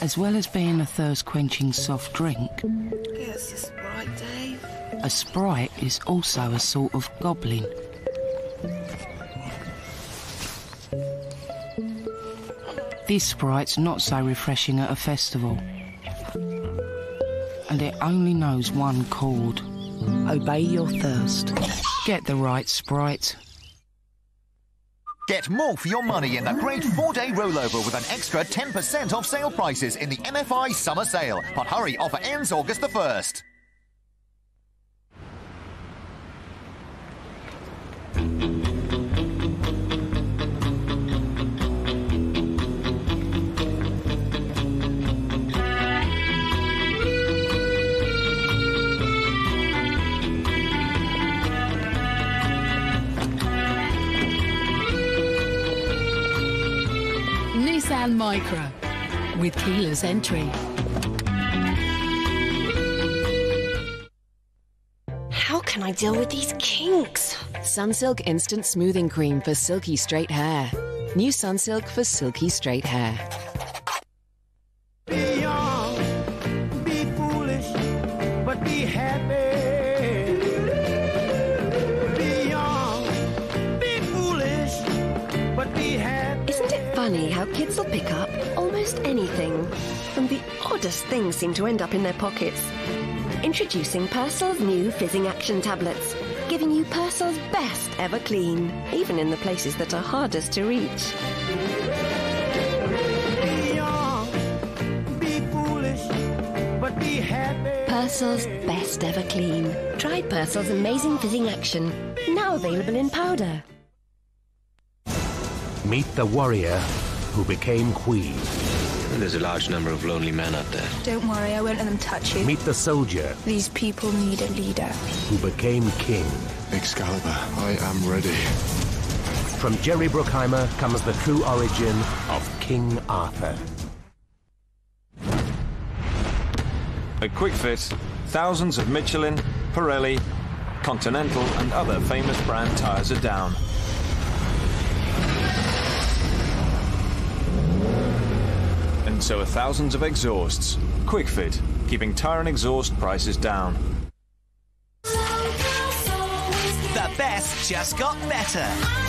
As well as being a thirst-quenching soft drink, Yes, a Sprite, Dave. a Sprite is also a sort of goblin. This Sprite's not so refreshing at a festival. And it only knows one chord. Obey your thirst. Get the right Sprite. Get more for your money in the great 4-day rollover with an extra 10% off sale prices in the MFI Summer Sale. But hurry, offer ends August the 1st. Nissan Micra with keyless entry. How can I deal with these kinks? Sunsilk Instant Smoothing Cream for silky straight hair. New Sunsilk for silky straight hair. Be young, be foolish, but be happy. Be young, be foolish, but be happy. Isn't it funny how kids will pick up almost anything, and the oddest things seem to end up in their pockets? Introducing Persil's new Fizzing Action tablets, giving you Persil's best ever clean, even in the places that are hardest to reach. Be young, be foolish, but be happy. Persil's best ever clean. Try Persil's amazing Fizzing Action, now available in powder. Meet the warrior who became queen. There's a large number of lonely men out there. Don't worry, I won't let them touch you. Meet the soldier These people need a leader. who became king. Excalibur, I am ready. From Jerry Bruckheimer comes the true origin of King Arthur. At Kwik-Fit, thousands of Michelin, Pirelli, Continental and other famous brand tyres are down. And so are thousands of exhausts. Kwik-Fit, keeping tyre and exhaust prices down. The best just got better.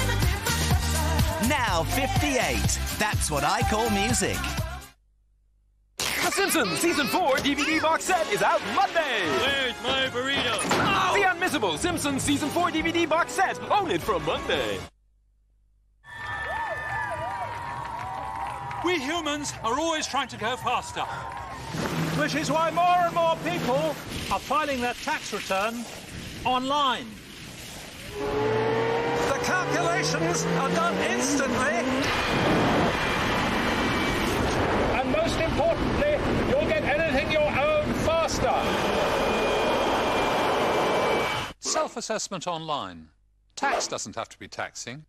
Now 58. That's what I call music. The Simpsons Season 4 DVD box set is out Monday! Where's my burrito? Oh! The unmissable Simpsons Season 4 DVD box set, own it from Monday! We humans are always trying to go faster. Which is why more and more people are filing their tax return online. The calculations are done instantly. And most importantly, you'll get anything you own faster. Self-assessment online. Tax doesn't have to be taxing.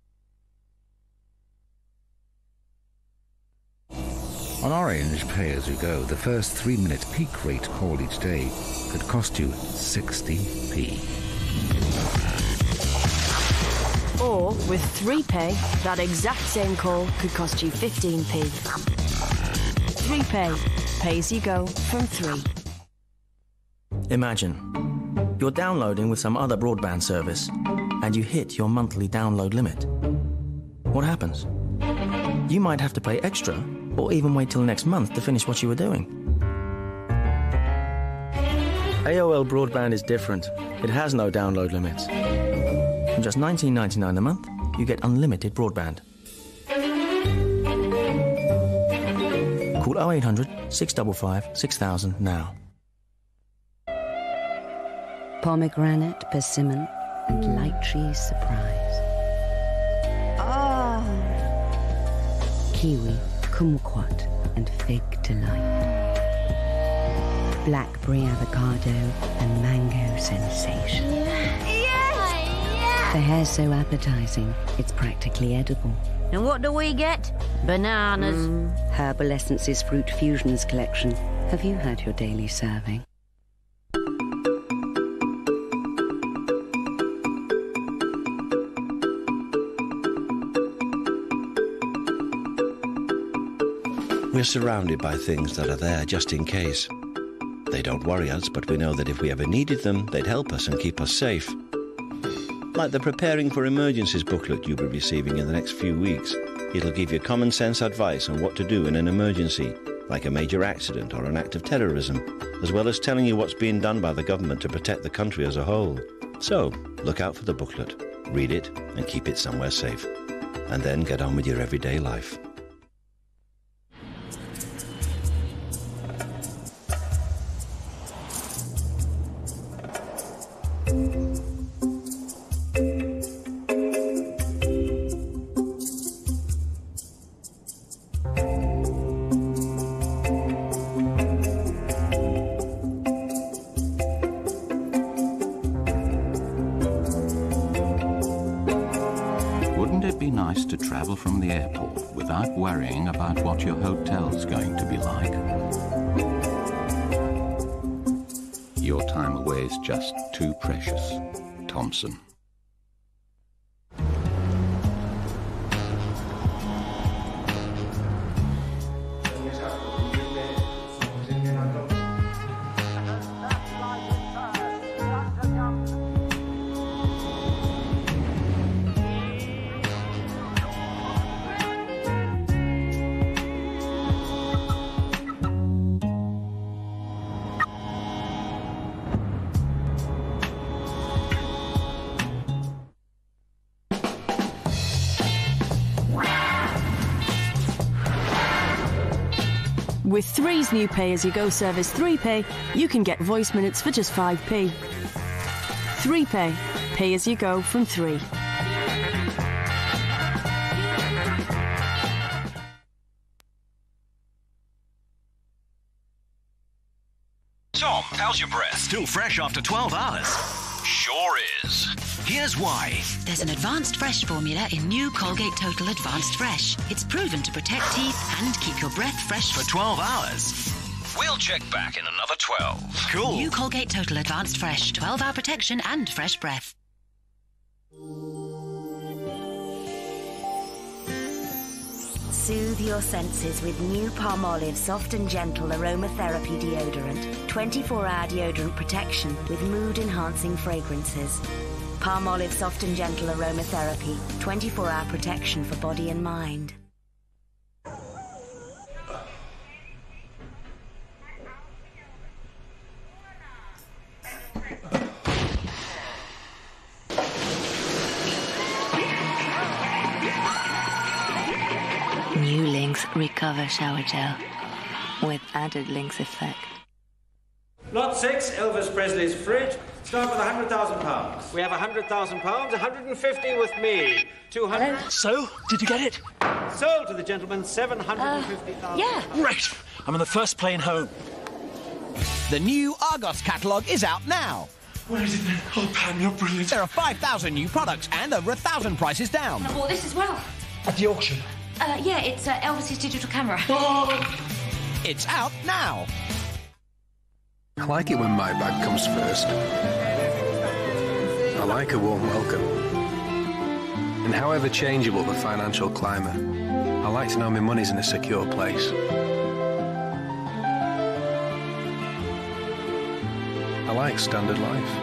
On Orange Pay As You Go, the first 3-minute peak rate call each day could cost you 60p. Or with ThreePay, that exact same call could cost you 15p. ThreePay, pay as you go from 3. Imagine, you're downloading with some other broadband service and you hit your monthly download limit. What happens? You might have to pay extra or even wait till next month to finish what you were doing. AOL Broadband is different. It has no download limits. For just $19.99 a month, you get unlimited broadband. Call 0800 655 6000 now. Pomegranate, persimmon, and light tree surprise. Kiwi, kumquat, and fig delight. Blackberry, avocado, and mango sensation. The hair's so appetizing, it's practically edible. And what do we get? Bananas. Herbal Essences Fruit Fusions collection. Have you had your daily serving? We're surrounded by things that are there just in case. They don't worry us, but we know that if we ever needed them, they'd help us and keep us safe. Like the Preparing for Emergencies booklet you'll be receiving in the next few weeks. It'll give you common sense advice on what to do in an emergency, like a major accident or an act of terrorism, as well as telling you what's being done by the government to protect the country as a whole. So, look out for the booklet, read it, and keep it somewhere safe. And then get on with your everyday life. From the airport without worrying about what your hotel's going to be like. Your time away is just too precious. Thomson. With Three's new pay-as-you-go service, ThreePay, you can get voice minutes for just 5p. ThreePay, pay-as-you-go from Three. Tom, how's your breath? Still fresh after 12 hours. Sure is. Here's why. There's an advanced fresh formula in new Colgate Total Advanced Fresh. It's proven to protect teeth and keep your breath fresh for 12 hours. We'll check back in another 12. Cool. New Colgate Total Advanced Fresh. 12-hour protection and fresh breath. Soothe your senses with new Palmolive Soft and Gentle Aromatherapy Deodorant. 24-hour deodorant protection with mood-enhancing fragrances. Palmolive Soft and Gentle Aromatherapy. 24-hour protection for body and mind. New Lynx Recover Shower Gel with added Lynx effect. Lot 6, Elvis Presley's fridge. Start with £100,000. We have £100,000, 150 with me. 200. So, did you get it? Sold to the gentleman, 750,000. Yeah. Great. I'm on the first plane home. The new Argos catalogue is out now. Where is it then? Oh, Pam, you're brilliant. There are 5,000 new products and over 1,000 prices down. I bought this as well. At the auction? Yeah, it's Elvis's digital camera. Oh. It's out now. I like it when my bag comes first. I like a warm welcome. And however changeable the financial climate, I like to know my money's in a secure place. I like standard life.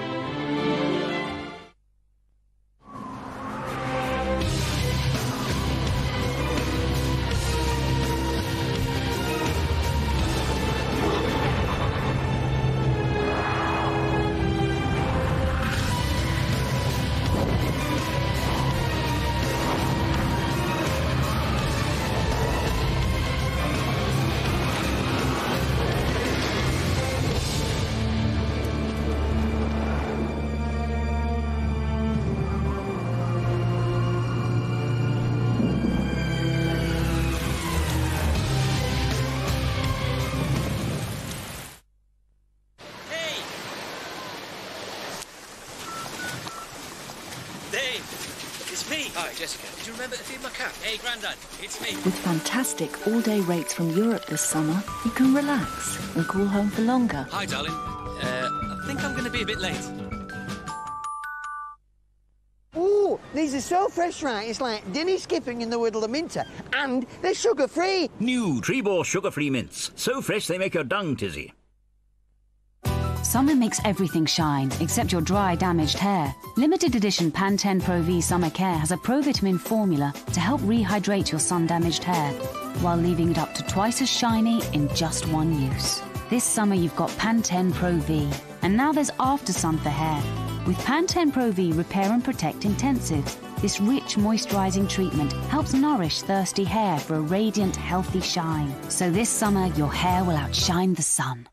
Jessica, do you remember to feed my cat? Hey, Grandad, it's me. With fantastic all-day rates from Europe this summer, you can relax and call home for longer. Hi, darling. I think I'm going to be a bit late. Ooh, These are so fresh, right? It's like dinny skipping in the middle of minter, and they're sugar-free. New Trebor sugar-free mints. So fresh they make your dung tizzy. Summer makes everything shine, except your dry, damaged hair. Limited edition Pantene Pro V Summer Care has a provitamin formula to help rehydrate your sun-damaged hair, while leaving it up to twice as shiny in just one use. This summer you've got Pantene Pro V, and now there's After Sun for hair. With Pantene Pro V Repair and Protect Intensives, this rich moisturising treatment helps nourish thirsty hair for a radiant, healthy shine. So this summer your hair will outshine the sun.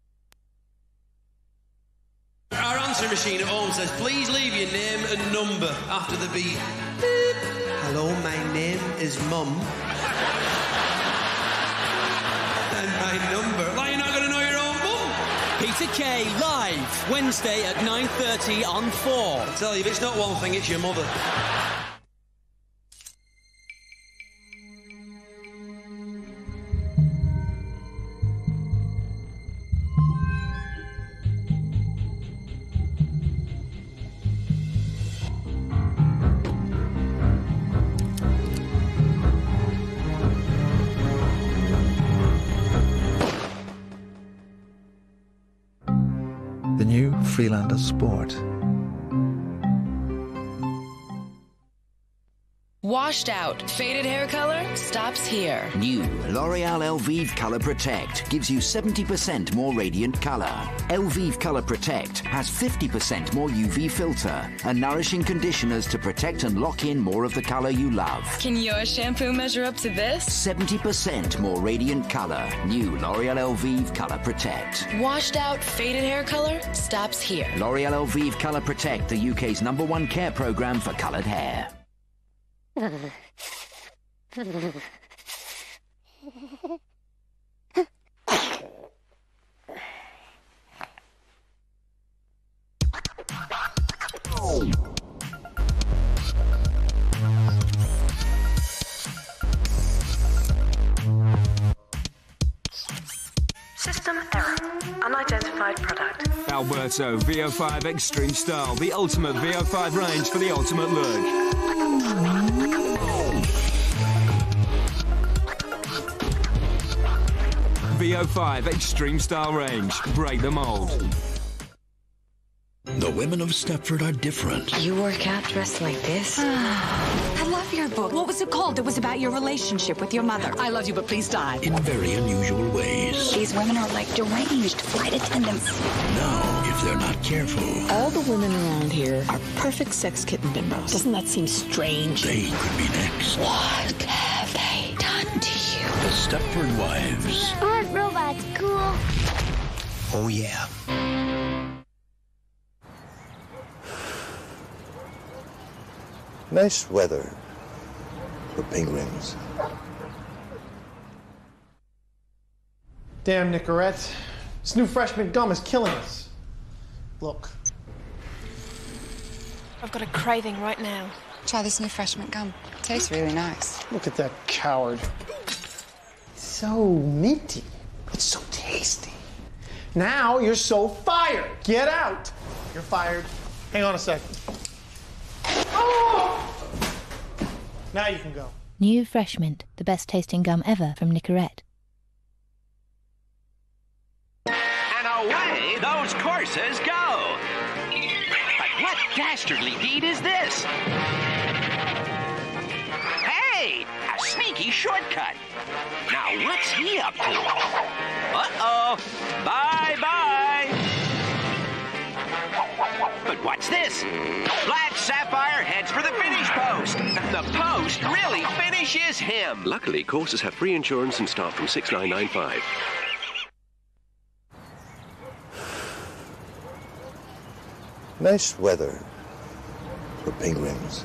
Our answer machine at home says, please leave your name and number after the beep. Beep. Hello, my name is Mum. And my number. Why, you're not going to know your own mum? Peter Kay, live, Wednesday at 9:30 on 4. I tell you, if it's not one thing, it's your mother. The new Freelander Sport. Washed out, faded hair color stops here. New L'Oreal Elvive Color Protect gives you 70% more radiant color. Elvive Color Protect has 50% more UV filter and nourishing conditioners to protect and lock in more of the color you love. Can your shampoo measure up to this? 70% more radiant color. New L'Oreal Elvive Color Protect. Washed out, faded hair color stops here. L'Oreal Elvive Color Protect, the UK's #1 care program for colored hair. System error. Unidentified product. Alberto VO5 Extreme Style, the ultimate VO5 range for the ultimate look. VO5 Extreme Style range. Break the mold. The women of Stepford are different. You work out dressed like this? I love your book. What was it called? It was about your relationship with your mother. I love you, but please die. In very unusual ways. These women are like deranged flight attendants. Now, if they're not careful, All the women around here are perfect sex kitten bimbos. Doesn't that seem strange? they could be next. What have they done to you? The Stepford Wives. Aren't robots cool? Oh, yeah. Nice weather for penguins. Damn, Nicorette. This new freshman gum is killing us. Look. I've got a craving right now. Try this new freshman gum. Tastes really nice. Look at that coward. So minty. It's so tasty. Now you're so fired. Get out. You're fired. Hang on a second. Oh! Now you can go. New Fresh Mint, the best tasting gum ever from Nicorette. And away those Corsas go. But what dastardly deed is this? Hey, a sneaky shortcut. Now what's he up to? Uh-oh. Bye-bye. But what's this? Black Sapphire heads for the finish post. The post really finishes him. Luckily, Corsas have free insurance and start from $6,995. Nice weather for penguins.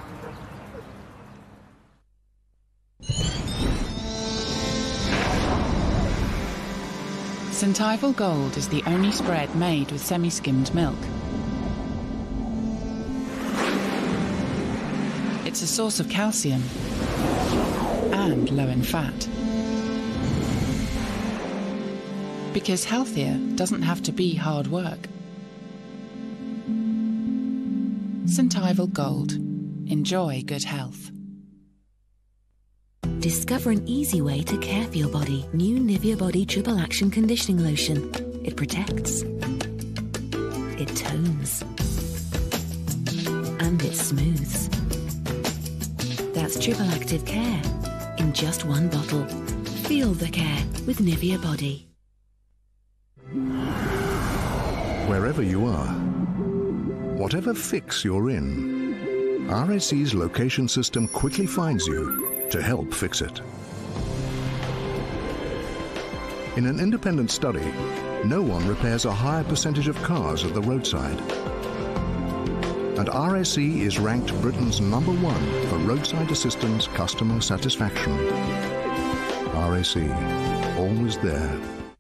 St. Ivel Gold is the only spread made with semi-skimmed milk. It's a source of calcium and low in fat. Because healthier doesn't have to be hard work. St. Ivel Gold. Enjoy good health. Discover an easy way to care for your body. New Nivea Body Triple Action Conditioning Lotion. It protects. It tones. And it smooths. That's triple active care in just one bottle. Feel the care with Nivea Body. Wherever you are, whatever fix you're in, RAC's location system quickly finds you to help fix it. In an independent study, no one repairs a higher percentage of cars at the roadside. And RAC is ranked Britain's #1 for roadside assistance customer satisfaction. RAC, always there.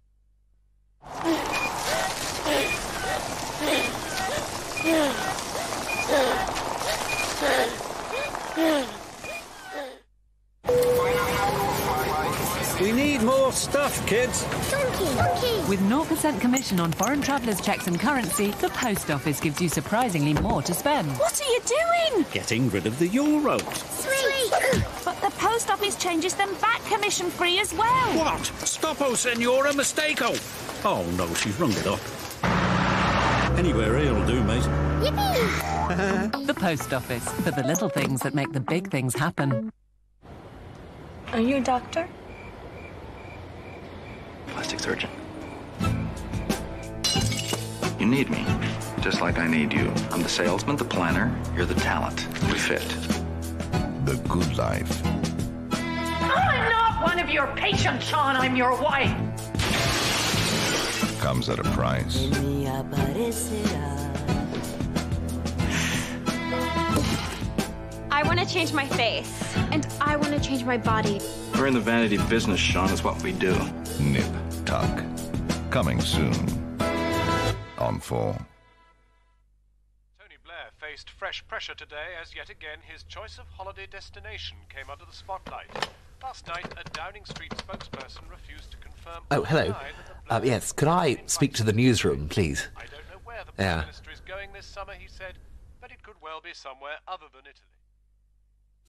We need more stuff, kids. Donkey! With 0% commission on foreign travellers' checks and currency, the post office gives you surprisingly more to spend. What are you doing? Getting rid of the euros. Sweet! But the post office changes them back commission-free as well. What? Stoppo, senora, mistake-o. Oh, no, she's rung it up. Anywhere here'll do, mate. Yippee! The post office, for the little things that make the big things happen. Are you a doctor? Plastic surgeon. You need me, just like I need you. I'm the salesman, the planner, you're the talent. We fit. The good life. I'm not one of your patients, Sean. I'm your wife. Comes at a price. I want to change my face, and I want to change my body. We're in the vanity business, Sean, is what we do. Nip Tuck. Coming soon. On 4. Tony Blair faced fresh pressure today as yet again his choice of holiday destination came under the spotlight. Last night, a Downing Street spokesperson refused to confirm. Oh, hello. Yes, could I speak to the newsroom, please? I don't know where the Prime Minister is going this summer, he said, but it could well be somewhere other than Italy.